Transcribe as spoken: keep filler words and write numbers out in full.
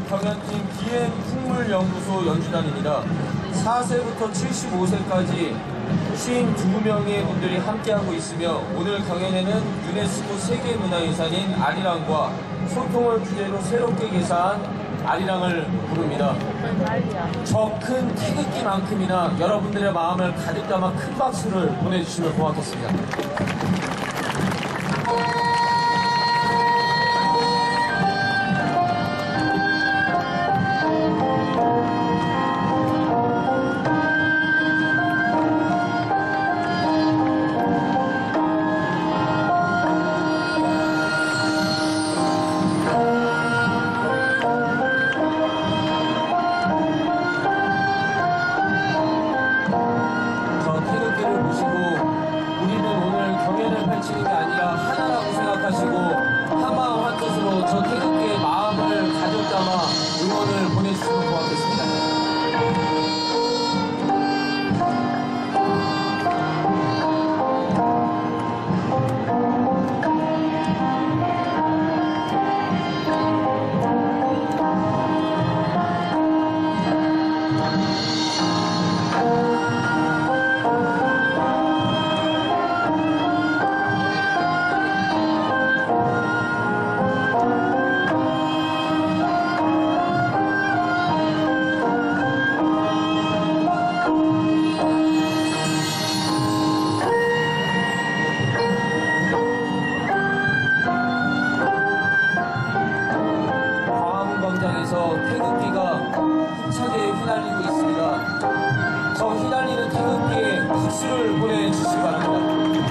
경연팀 비엠 풍물연구소 연주단입니다. 사 세부터 칠십오 세까지 오십이 명의 분들이 함께하고 있으며 오늘 경연에는 유네스코 세계문화유산인 아리랑과 소통을 주제로 새롭게 개사한 아리랑을 부릅니다. 저 큰 태극기만큼이나 여러분들의 마음을 가득 담아 큰 박수를 보내주시면 고맙겠습니다. 펼치는 게 아니라 하나라고 생각하시고 한마음 한뜻으로 저 태극기의 마음을 가득 담아 응원을 보내주시면 고맙겠습니다. 태극기가 힘차게 휘날리고 있습니다. 저 휘날리는 태극기에 박수를 보내주시기 바랍니다.